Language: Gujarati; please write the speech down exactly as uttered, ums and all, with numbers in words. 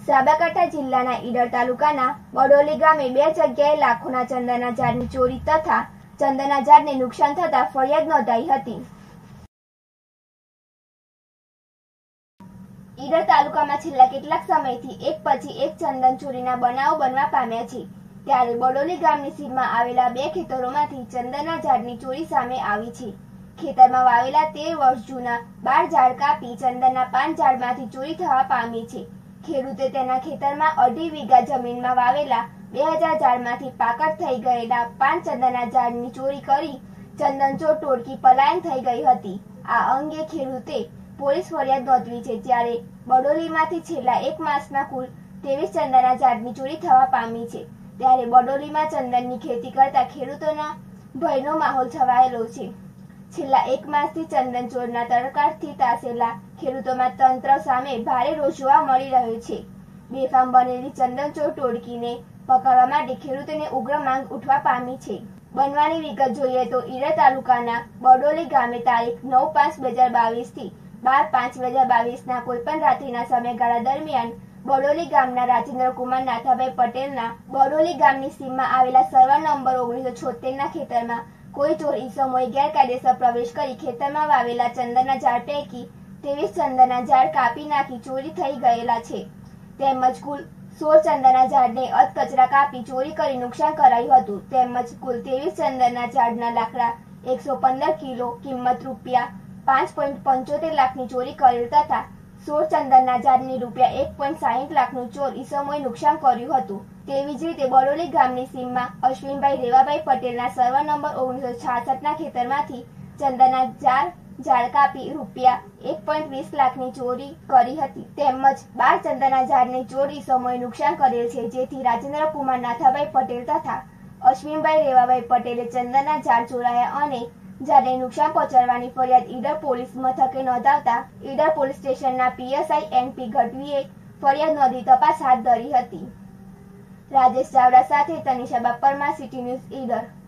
સાબરકાંઠા જિલ્લાના ઈડર તાલુકાના બડોલી ગામે બે જગ્યાએ લાખોના ચંદનના ઝાડની ચોરી તથા ચંદનના ઝાડને નુકસાન થતા ફરિયાદ નોંધાઈ હતી। ઈડર તાલુકામાં છેલ્લા કેટલાક સમયથી એક પછી એક ચંદન ચોરીના બનાવો બનવા પામ્યા છે। ત્યારે બડોલી ગામની સીમમાં આવેલા બે ખેતરોમાંથી ચંદનના ઝાડની ચોરી સામે આવી છે। ખેતરમાં વાવેલા તેર વર્ષ જૂના બાર ઝાડ કાપી ચંદનના પાંચ ઝાડમાંથી ચોરી થવા પામી છે। ખેડૂતે તેના ખેતરમાં અઢી વીઘા જમીનમાં વાવેલા બે હજાર ઝાડમાંથી પાકળ થઈ ગયેલા પાંચ ચંદનના ઝાડની ચોરી કરી ચંદનચોર ટોળકી પલાયન થઈ ગઈ હતી। આ અંગે ખેડૂતે પોલીસ ફરિયાદ નોંધવી છે। જ્યારે બડોલીમાંથી છેલ્લા એક માસમાં કુલ ત્રેવીસ ચંદનના ઝાડની ચોરી થવા પામી છે। ત્યારે બડોલીમાં ચંદનની ખેતી કરતા ખેડૂતોના ભયનો માહોલ છવાયેલો છે। છેલ્લા એક માસથી ચંદન ચોરના તડકાથી તાસેલા ખેડૂતોમાં તંત્ર સામે ભારે રોષ જોવા મળી રહ્યો છે। બેફામ બનેલી ચંદનચોર ટોળકીને પકડવા માટે ખેડૂતોને ઉગ્ર માંગ ઉઠવા પામી છે। બનવાની વિગત જોઈએ તો ઈડર તાલુકાના બડોલી ગામે તારીખ નવ પાંચ બે હજાર બાવીસ થી બાર પાંચ બે હજાર બાવીસ ના કોઈપણ રાત્રિના સમયગાળા દરમિયાન બડોલી ગામના રાજેન્દ્ર કુમાર નાથાભાઈ પટેલના બડોલી ગામની સીમમાં આવેલા સર્વે નંબર ઓગણીસો છોતેર ના ખેતરમાં કોઈ ચોર ઈસમોએ ગેરકાયદેસર પ્રવેશ કરી ખેતરમાં વાવેલા ચંદનના ઝાડ પૈકી ત્રેવીસ ચંદનના ઝાડ કાપી નાખી ચોરી થઈ ગયેલા છે। તેમજ કુલ સોળ ચંદનના ઝાડને અધકચરા કાપી ચોરી કરી નુકસાન કરાયું હતું। તેમજ કુલ ત્રેવીસ ચંદનના ઝાડના લાકડા એકસો પંદર કિલો કિંમત રૂપિયા પાંચ પોઈન્ટ પંચોતેર લાખની ચોરી કરેલ તથા સોળ ચંદનના ઝાડની રૂપિયા એક પોઈન્ટ સાહીઠ લાખનું ચોર ઈસમોએ નુકસાન કર્યું હતું। તેવી જ રીતે બડોલી ગામની સીમમાં અશ્વિનભાઈ રેવાભાઈ પટેલના સર્વે નંબર ઓગણીસો છાસઠ ના ખેતરમાંથી ચંદનના ચાર ઝાડ કાપી રૂપિયા એક પોઈન્ટ વીસ લાખની ચોરી કરી હતી। તેમજ બાર ચંદનના ઝાડને ચોર ઈસમોએ નુકસાન કરેલ છે। જેથી રાજેન્દ્ર કુમાર નાથાભાઈ પટેલ તથા અશ્વિનભાઈ રેવાભાઈ પટેલે ચંદનના ઝાડ ચોરાયા અને ઝાડને નુકસાન પહોંચાડવાની ફરિયાદ ઈડર પોલીસ મથકે નોંધાવતા ઈડર પોલીસ સ્ટેશનના પીએસઆઈ એન પી ગઢવીએ ફરિયાદ નોંધી તપાસ હાથ ધરી હતી। રાજેશ ચાવડા સાથે તનિષા પરમાર, સિટી ન્યૂઝ ઈડર।